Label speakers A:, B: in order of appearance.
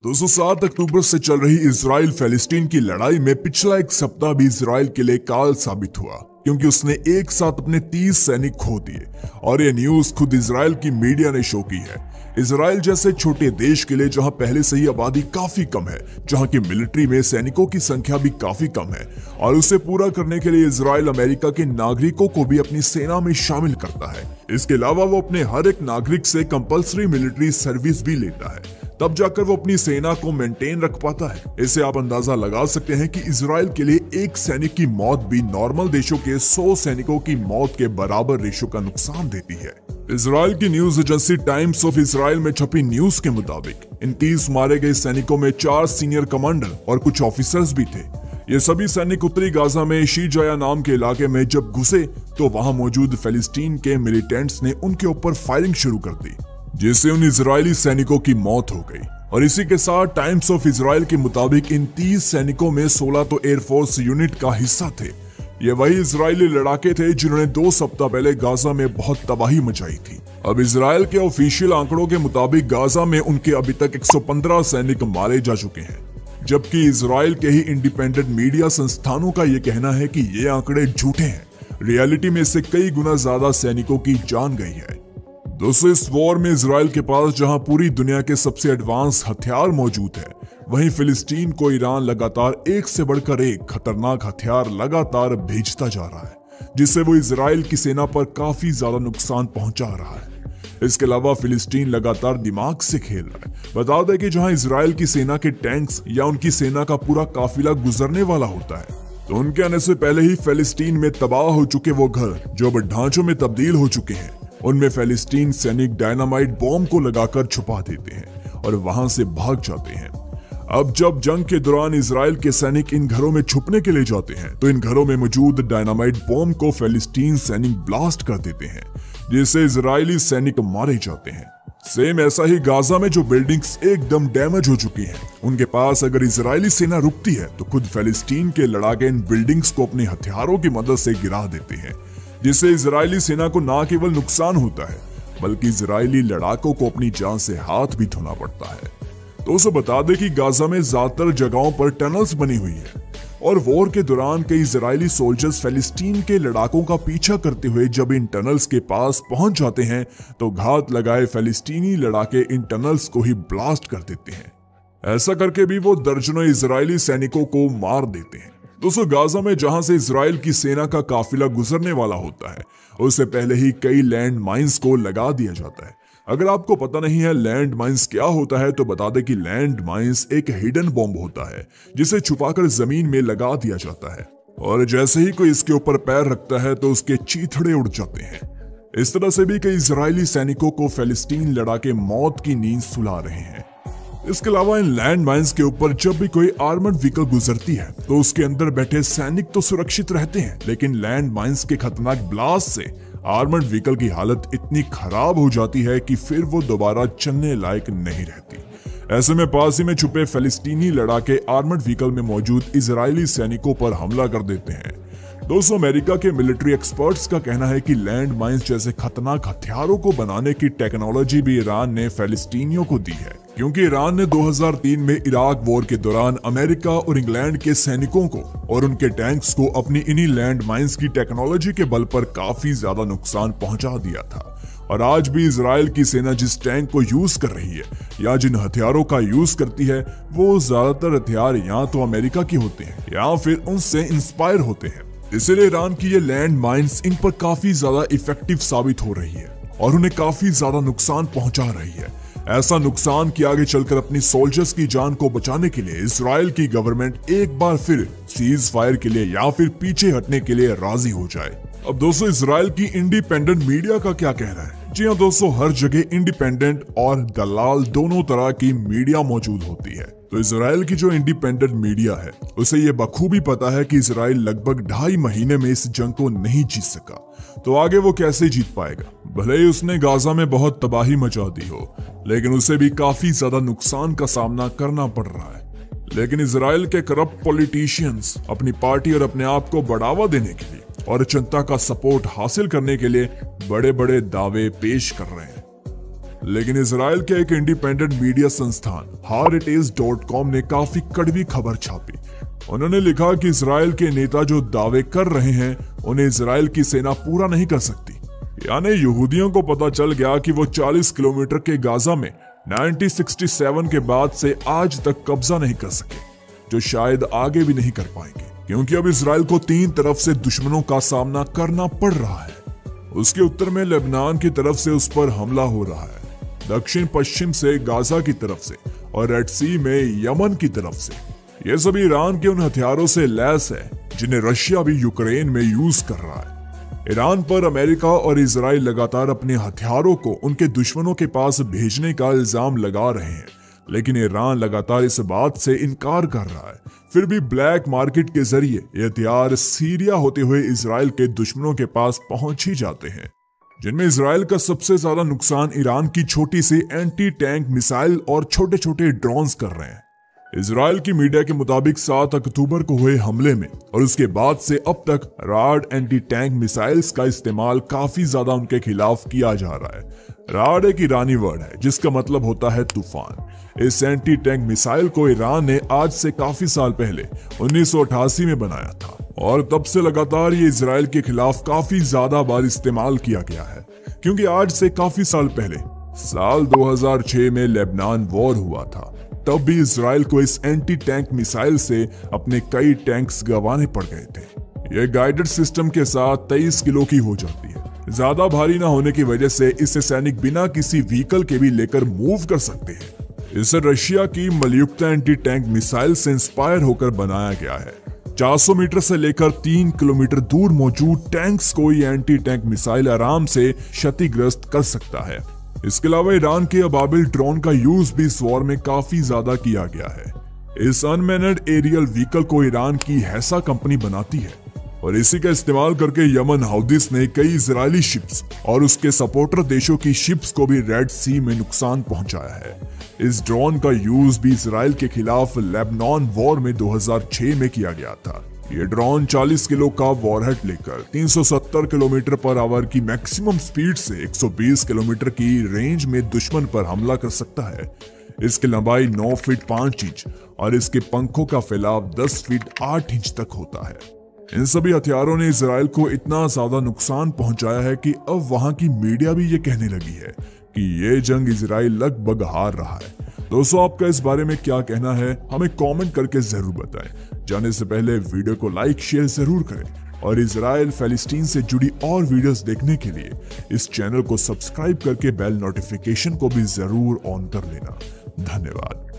A: दोस्तों 7 अक्टूबर से चल रही इजराइल फलस्तीन की लड़ाई में पिछला एक सप्ताह भी इजराइल के लिए काल साबित हुआ, क्योंकि उसने एक साथ अपने 30 सैनिक खो दिए। और ये न्यूज खुद इजराइल की मीडिया ने शो की है। इजराइल जैसे छोटे देश के लिए, जहां पहले से ही आबादी काफी कम है, जहां की मिलिट्री में सैनिकों की संख्या भी काफी कम है, और उसे पूरा करने के लिए इजराइल अमेरिका के नागरिकों को भी अपनी सेना में शामिल करता है। इसके अलावा वो अपने हर एक नागरिक से कंपल्सरी मिलिट्री सर्विस भी लेता है, तब जाकर वो अपनी सेना को मेंटेन रख पाता है। इससे आप अंदाजा लगा सकते हैं कि इजराइल के लिए एक सैनिक की मौत भी नॉर्मल देशों के 100 सैनिकों की मौत के बराबर रेशो का नुकसान देती है। इजराइल की news agency Times of Israel में छपी न्यूज के मुताबिक इन 30 मारे गए सैनिकों में 4 सीनियर कमांडर और कुछ ऑफिसर्स भी थे। ये सभी सैनिक उत्तरी गाजा में शीजाया नाम के इलाके में जब घुसे तो वहां मौजूद फलस्तीन के मिलिटेंट्स ने उनके ऊपर फायरिंग शुरू कर दी, जिससे उन इजरायली सैनिकों की मौत हो गई। और इसी के साथ टाइम्स ऑफ इजराइल के मुताबिक इन 30 सैनिकों में 16 तो एयरफोर्स यूनिट का हिस्सा थे। ये वही इजरायली लड़ाके थे जिन्होंने 2 सप्ताह पहले गाजा में बहुत तबाही मचाई थी। अब इजराइल के ऑफिशियल आंकड़ों के मुताबिक गाजा में उनके अभी तक 115 सैनिक मारे जा चुके हैं, जबकि इजराइल के ही इंडिपेंडेंट मीडिया संस्थानों का ये कहना है कि ये आंकड़े झूठे हैं। रियलिटी में इससे कई गुना ज्यादा सैनिकों की जान गई है। दोस्तों, इस वॉर में इजराइल के पास जहां पूरी दुनिया के सबसे एडवांस हथियार मौजूद है, वहीं फिलिस्तीन को ईरान लगातार एक से बढ़कर एक खतरनाक हथियार लगातार भेजता जा रहा है, जिससे वो इजराइल की सेना पर काफी ज्यादा नुकसान पहुंचा रहा है। इसके अलावा फिलिस्तीन लगातार दिमाग से खेल रहा है। बता दें कि जहां इजराइल की सेना के टैंक्स या उनकी सेना का पूरा काफिला गुजरने वाला होता है, तो उनके आने से पहले ही फिलिस्तीन में तबाह हो चुके वो घर जो अब ढांचों में तब्दील हो चुके हैं, उनमें फिलिस्तीन सैनिक डायनामाइट बॉम्ब को लगाकर छुपा देते हैं और वहां से भाग जाते हैं। अब जब जंग के दौरान इजराइल के सैनिक इन घरों में छुपने के लिए जाते हैं, तो इन घरों में मौजूद डायनामाइट बॉम्ब को फिलिस्तीन सैनिक ब्लास्ट कर देते हैं, जिससे इजरायली सैनिक मारे जाते हैं। सेम ऐसा ही गाजा में जो बिल्डिंग्स एकदम डैमेज हो चुकी हैं, उनके पास अगर इजरायली सेना रुकती है तो खुद फिलिस्तीन के लड़ाके इन बिल्डिंग्स को अपने हथियारों की मदद से गिरा देते हैं, जिससे इजरायली सेना को न केवल नुकसान होता है, बल्कि इजरायली लड़ाकों को अपनी जान से हाथ भी धोना पड़ता है। तो उसे बता दें कि गाजा में ज्यादातर जगहों पर टनल्स बनी हुई है, और वॉर के दौरान कई इजरायली सोल्जर्स फिलिस्तीन के लड़ाकों का पीछा करते हुए जब इन टनल्स के पास पहुंच जाते हैं, तो घात लगाए फिलिस्तीनी लड़ाके इन टनल्स को ही ब्लास्ट कर देते हैं। ऐसा करके भी वो दर्जनों इजरायली सैनिकों को मार देते हैं। दोस्तों, गाजा में जहां से इजराइल की सेना का काफिला गुजरने वाला होता है, उससे पहले ही कई लैंड माइंस को लगा दिया जाता है। अगर आपको पता नहीं है लैंड माइंस क्या होता है, तो बता दें कि लैंड माइंस एक हिडन बॉम्ब होता है, जिसे छुपाकर जमीन में लगा दिया जाता है, और जैसे ही कोई इसके ऊपर पैर रखता है तो उसके चीथड़े उड़ जाते हैं। इस तरह से भी कई इजरायली सैनिकों को फिलिस्तीन लड़ाके मौत की नींद सुला रहे हैं। इसके अलावा इन लैंड माइंस के ऊपर जब भी कोई आर्मर्ड व्हीकल गुजरती है, तो उसके अंदर बैठे सैनिक तो सुरक्षित रहते हैं, लेकिन लैंड माइंस के खतरनाक ब्लास्ट से आर्मर्ड व्हीकल की हालत इतनी खराब हो जाती है कि फिर वो दोबारा चलने लायक नहीं रहती। ऐसे में पास ही में छुपे फिलिस्तीनी लड़ाके आर्मर्ड व्हीकल में मौजूद इजरायली सैनिकों पर हमला कर देते हैं। दोस्तों, अमेरिका के मिलिट्री एक्सपर्ट्स का कहना है कि लैंड माइंस जैसे खतरनाक हथियारों को बनाने की टेक्नोलॉजी भी ईरान ने फिलिस्तीनियों को दी है, क्योंकि ईरान ने 2003 में इराक वॉर के दौरान अमेरिका और इंग्लैंड के सैनिकों को और उनके टैंक्स को अपनी इन्हीं लैंड माइंस की टेक्नोलॉजी के बल पर काफी ज्यादा नुकसान पहुंचा दिया था। और आज भी इजराइल की सेना जिस टैंक को यूज कर रही है या जिन हथियारों का यूज करती है, वो ज्यादातर हथियार या तो अमेरिका के होते हैं या फिर उनसे इंस्पायर होते हैं। इसलिए ईरान की ये लैंड माइंस इन पर काफी ज्यादा इफेक्टिव साबित हो रही है और उन्हें काफी ज्यादा नुकसान पहुंचा रही है। ऐसा नुकसान कि आगे चलकर अपनी सोल्जर्स की जान को बचाने के लिए इजराइल की गवर्नमेंट एक बार फिर सीज फायर के लिए या फिर पीछे हटने के लिए राजी हो जाए। अब दोस्तों, इजराइल की इंडिपेंडेंट मीडिया का क्या कहना है? जी हाँ दोस्तों, हर जगह इंडिपेंडेंट और दलाल दोनों तरह की मीडिया मौजूद होती है। तो इजराइल की जो इंडिपेंडेंट मीडिया है, उसे ये बखूबी पता है कि इजराइल लगभग 2.5 महीने में इस जंग को नहीं जीत सका, तो आगे वो कैसे जीत पाएगा? भले ही उसने गाजा में बहुत तबाही मचा दी हो, लेकिन उसे भी काफी ज्यादा नुकसान का सामना करना पड़ रहा है। लेकिन इजराइल के करप्ट पॉलिटिशियंस अपनी पार्टी और अपने आप को बढ़ावा देने के लिए और जनता का सपोर्ट हासिल करने के लिए बड़े बड़े दावे पेश कर रहे हैं। लेकिन इसराइल के एक इंडिपेंडेंट मीडिया संस्थान haaretz.com ने काफी कड़वी खबर छापी। उन्होंने लिखा कि इसराइल के नेता जो दावे कर रहे हैं उन्हें इसराइल की सेना पूरा नहीं कर सकती। यानी यहूदियों को पता चल गया कि वो 40 किलोमीटर के गाजा में 1967 के बाद से आज तक कब्जा नहीं कर सके, जो शायद आगे भी नहीं कर पाएंगे, क्योंकि अब इसराइल को 3 तरफ से दुश्मनों का सामना करना पड़ रहा है। उसके उत्तर में लेबनान की तरफ से उस पर हमला हो रहा है, दक्षिण पश्चिम से गाजा की तरफ से और रेड सी में यमन की तरफ से। ये सभी ईरान के उन हथियारों से लैस है जिन्हें रशिया भी यूक्रेन में यूज कर रहा है। ईरान पर अमेरिका और इजराइल लगातार अपने हथियारों को उनके दुश्मनों के पास भेजने का इल्जाम लगा रहे हैं, लेकिन ईरान लगातार इस बात से इनकार कर रहा है। फिर भी ब्लैक मार्केट के जरिए ये हथियार सीरिया होते हुए इजराइल के दुश्मनों के पास पहुंच ही जाते हैं, जिनमें इजराइल का सबसे ज्यादा नुकसान ईरान की छोटी सी एंटी टैंक मिसाइल और छोटे छोटे ड्रोन्स कर रहे हैं। इजराइल की मीडिया के मुताबिक 7 अक्टूबर को हुए हमले में और उसके बाद से अब तक राड एंटी टैंक मिसाइल्स का इस्तेमाल काफी ज्यादा उनके खिलाफ किया जा रहा है। राड एक ईरानी वर्ड है जिसका मतलब होता है तूफान। इस एंटी टैंक मिसाइल को ईरान ने आज से काफी साल पहले 1988 में बनाया था और तब से लगातार ये इजराइल के खिलाफ काफी ज्यादा बार इस्तेमाल किया गया है, क्योंकि आज से काफी साल पहले साल 2006 में लेबनान वॉर हुआ था। तब भी इजराइल को इस एंटी टैंक मिसाइल से अपने कई टैंक्स गंवाने पड़ गए थे। यह गाइडेड सिस्टम के साथ 23 किलो की हो जाती है। ज्यादा भारी ना होने की वजह से इसे सैनिक बिना किसी व्हीकल के भी लेकर मूव कर सकते हैं। इसे रशिया की मलयुक्ता एंटी टैंक मिसाइल से इंस्पायर होकर बनाया गया है। 400 मीटर से लेकर 3 किलोमीटर दूर मौजूद टैंक्स को ये एंटी टैंक मिसाइल आराम से क्षतिग्रस्त कर सकता है। इसके अलावा ईरान के अबाबिल ड्रोन का यूज भी इस वॉर में काफी ज्यादा किया गया है। इस अनमैनड एरियल व्हीकल को ईरान की हैसा कंपनी बनाती है और इसी का इस्तेमाल करके यमन हाउदिस ने कई इजरायली शिप्स और उसके सपोर्टर देशों की शिप्स को भी रेड सी में नुकसान पहुंचाया है। इस ड्रोन का यूज भी इजराइल के खिलाफ लेबनान वॉर में 2006 में किया गया था। ये ड्रोन 40 किलो का वॉरहेड लेकर 370 किलोमीटर पर आवर की मैक्सिमम स्पीड से 120 किलोमीटर की रेंज में दुश्मन पर हमला कर सकता है। इसकी लंबाई 9 फीट 5 इंच और इसके पंखों का फैलाव 10 फीट 8 इंच तक होता है। इन सभी हथियारों ने इजराइल को इतना ज्यादा नुकसान पहुंचाया है कि अब वहां की मीडिया भी ये कहने लगी है कि ये जंग इजराइल लगभग हार रहा है। दोस्तों, आपका इस बारे में क्या कहना है हमें कमेंट करके जरूर बताएं। जाने से पहले वीडियो को लाइक शेयर जरूर करें और इजराइल फलस्तीन से जुड़ी और वीडियोस देखने के लिए इस चैनल को सब्सक्राइब करके बेल नोटिफिकेशन को भी जरूर ऑन कर लेना। धन्यवाद।